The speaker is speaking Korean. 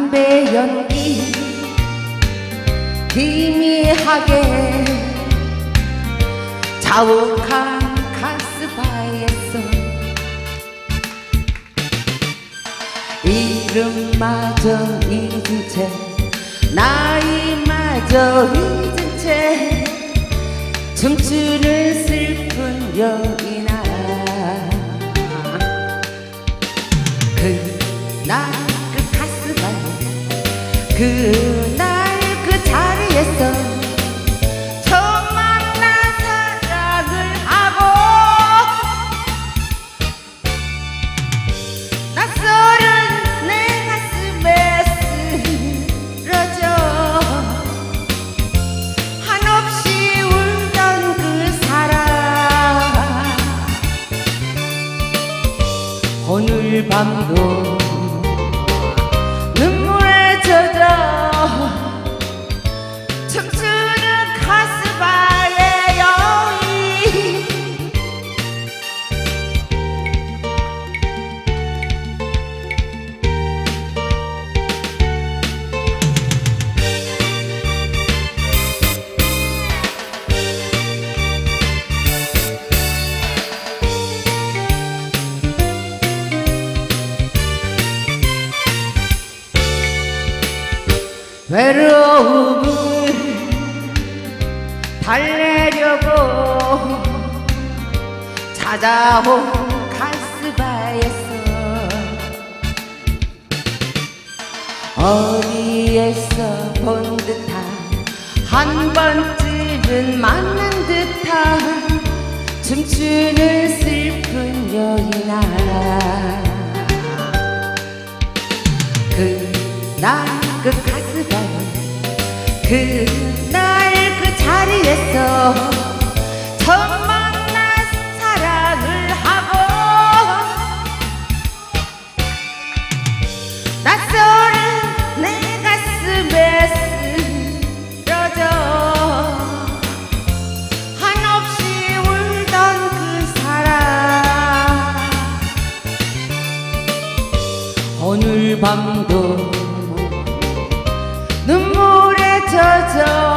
담배 연기 희미하게 자욱한 가스바에서 이름마저 잊은 채 나이마저 잊은 채 춤추는 슬픈 여인아 그날 그 가스바에 그날 그 자리에서 처음 만난 사랑을 하고 낯설은 내 가슴에 쓰러져 한없이 울던 그 사랑 오늘 밤도 눈물에 젖어 춤추는 가스바의 여인 외로움을 달래려고 찾아온 가스바에서 어디에서 본 듯한 한 번쯤은 만난 듯한 춤추는 슬픈 여인아 그날 그 가스바에 그날 그 자리에서 처음 만난 사랑을 하고 낯설은 내 가슴에 쓰러져 한없이 울던 그 사랑 오늘 밤도 눈물에 젖어